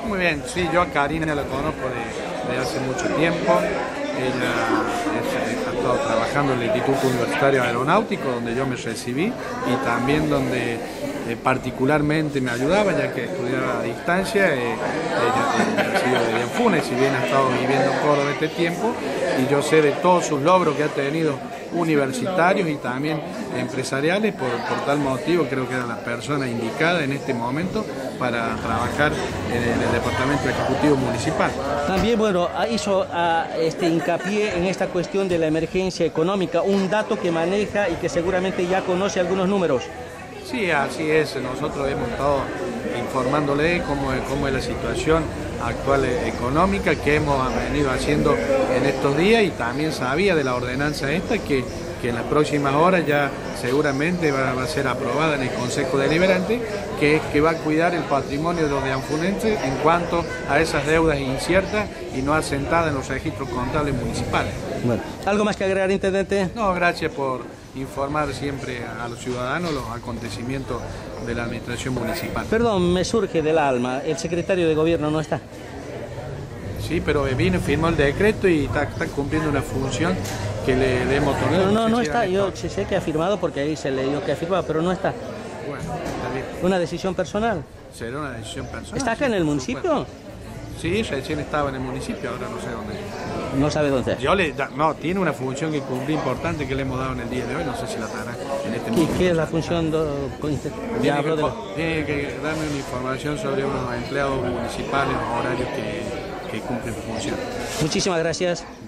Muy bien, sí, yo a Karina la conozco de hace mucho tiempo. Ella ha estado trabajando en el Instituto Universitario Aeronáutico, donde yo me recibí, y también donde particularmente me ayudaba, ya que estudiaba a distancia. Ella ha sido de Bienfunes, si bien ha estado viviendo en Córdoba este tiempo, y yo sé de todos sus logros que ha tenido universitarios y también empresariales. Por tal motivo creo que era la persona indicada en este momento para trabajar en el Departamento Ejecutivo Municipal. También, bueno, hizo hincapié en esta cuestión de la emergencia económica, un dato que maneja y que seguramente ya conoce algunos números. Sí, así es. Nosotros hemos estado informándole cómo es la situación actual económica que hemos venido haciendo en estos días, y también sabía de la ordenanza esta que en las próximas horas ya seguramente va a ser aprobada en el Consejo Deliberante, que va a cuidar el patrimonio de los bienfunenses en cuanto a esas deudas inciertas y no asentadas en los registros contables municipales. Bueno, ¿algo más que agregar, intendente? No, gracias por informar siempre a los ciudadanos los acontecimientos de la administración municipal. Perdón, me surge del alma, el secretario de Gobierno no está. Sí, pero vino, firmó el decreto y está cumpliendo una función que le hemos otorgado. No está, yo sé que ha firmado porque ahí se leyó que ha firmado, pero no está. Bueno, está bien. ¿Una decisión personal? Será una decisión personal. ¿Está acá en el municipio? Sí, recién estaba en el municipio, ahora no sé dónde. No sabe dónde. No, tiene una función que cumplir importante que le hemos dado en el día de hoy, no sé si la dará en este momento. ¿Y qué es la función? Tiene que darme una información sobre unos empleados municipales, horarios que cumplen función. Muchísimas gracias.